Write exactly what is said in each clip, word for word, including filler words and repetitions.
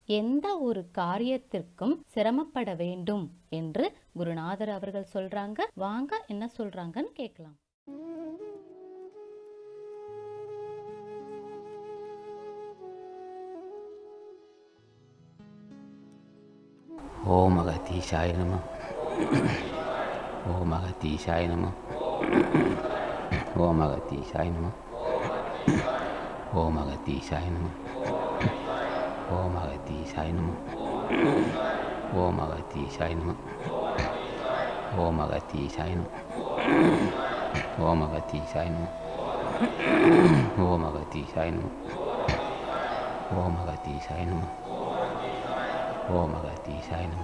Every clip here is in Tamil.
எந்த ஒரு காரியத்திற்கும் சிரமப்பட வேண்டும் என்று குருநாதர் அவர்கள் சொல்றாங்க. வாங்க என்ன சொல்றாங்கன்னு கேட்கலாம். ஓம் அகதீசாய நம. ஓம் அகதீசாய நம. ஓம் அகதீசாய நம. ஓம் அகதீசாய நம. ஓம் அகதீசாய நம. ஓம் அகதீசாய நம. ஓம் அகதீசாய நம. ஓம் அகதீசாய நம. ஓம் அகதீசாய நம. ஓம் அகதீசாய நம. ஓம் அகதீசாய நம.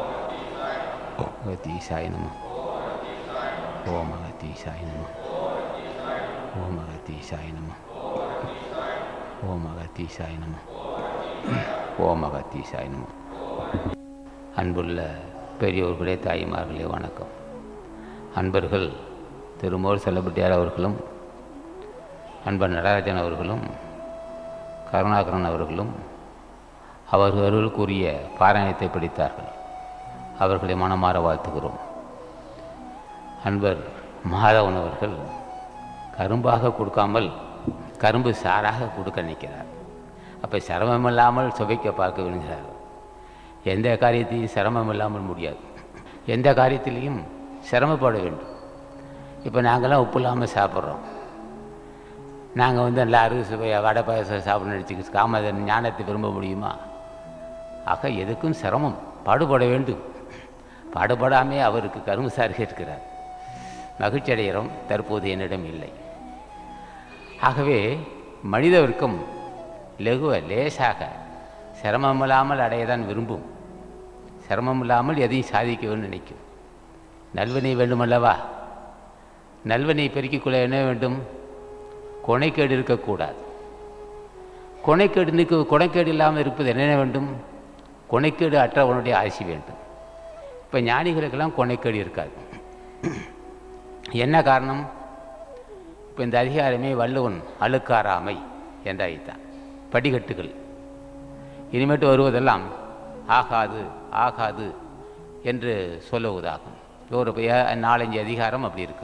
அகதீசாய நம. ஓம் அகதீசாய நம. ஓம் அகதீசாய நம. ஓம் அகதீசாய நம. ஓம் அகதீசாய நம. அன்புள்ள பெரியோர்களே, தாய்மார்களே, வணக்கம். அன்பர்கள் திருமூர் செல்லப்பட்டியார் அவர்களும், அன்பர் நடராஜன் அவர்களும், கருணாகரன் அவர்களும் அவர்களுக்குரிய பாராயணத்தை படித்தார்கள். அவர்களை மனமாற வாழ்த்துகிறோம். அன்பர் மாதவன் அவர்கள் கரும்பாக கொடுக்காமல் கரும்பு சாராக கொடுக்க நிற்கிறார். அப்போ சிரமமில்லாமல் சுவைக்க பார்க்க விரும்புகிறார். எந்த காரியத்தையும் சிரமம் இல்லாமல் முடியாது. எந்த காரியத்திலையும் சிரமப்பட வேண்டும். இப்போ நாங்கள்லாம் உப்பு இல்லாமல் சாப்பிட்றோம். நாங்கள் வந்து நல்லா அறுவை சுவையாக வடை பாயசம் சாப்பிட நினச்சிக்கிட்டு காம ஞானத்தை விரும்ப முடியுமா? ஆக எதுக்கும் சிரமம், பாடுபட வேண்டும். பாடுபடாமே அவருக்கு கரும்பு சாறு கேட்கிறார். மகிழ்ச்சி அடைகிறோம். தற்போது என்னிடம் இல்லை. ஆகவே மனித வர்க்கம் லகுவ லேசாக சிரமமில்லாமல் அடையதான் விரும்பும். சிரமம் இல்லாமல் எதையும் சாதிக்க வேண்டும் நினைக்கும். நல்வினை வேண்டுமல்லவா? நல்வினை பெருக்கிக் கொள்ள என்ன வேண்டும்? கொனைக்கேடு இருக்கக்கூடாது. கொனைக்கேடு நிற்க கொனைக்கேடு இல்லாமல் இருப்பது என்ன வேண்டும்? கொனைக்கேடு அற்றவனுடைய ஆசி வேண்டும். இப்போ ஞானிகளுக்கெல்லாம் கொனைக்கேடு இருக்காது. என்ன காரணம்? இப்போ இந்த அதிகாரமே வள்ளுவன் அழுக்காராமை என்றாய்த்தான். படிக்கட்டுகள் இனிமேட்டு வருவதெல்லாம் ஆகாது ஆகாது என்று சொல்லுவதாகும். ஒரு நாலஞ்சு அதிகாரம் அப்படி இருக்கு.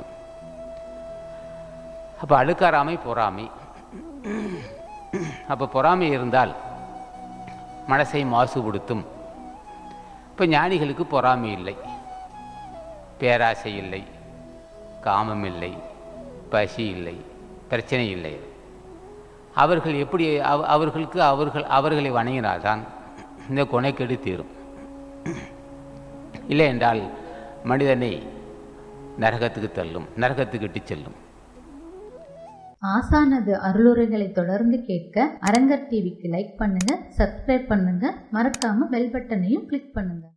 அப்போ அழுக்காராமை பொறாமை. அப்போ பொறாமை இருந்தால் மனசை மாசுபடுத்தும். இப்போ ஞானிகளுக்கு பொறாமை இல்லை, பேராசை இல்லை, காமம் இல்லை, பசி இல்லை, பிரச்சனை இல்லை. அவர்கள் எப்படி அவர்களுக்கு அவர்கள் அவர்களை வணங்கினால்தான் இந்த கொனைக்கெடு தீரும். இல்லை என்றால் மனிதனை நரகத்துக்கு தள்ளும், நரகத்துக்கு இட்டு செல்லும். ஆசானது அருளுரைகளை தொடர்ந்து கேட்க அரங்கர் டிவிக்கு லைக் பண்ணுங்க, சப்ஸ்கிரைப் பண்ணுங்க, மறக்காம பெல் பட்டனையும் கிளிக் பண்ணுங்க.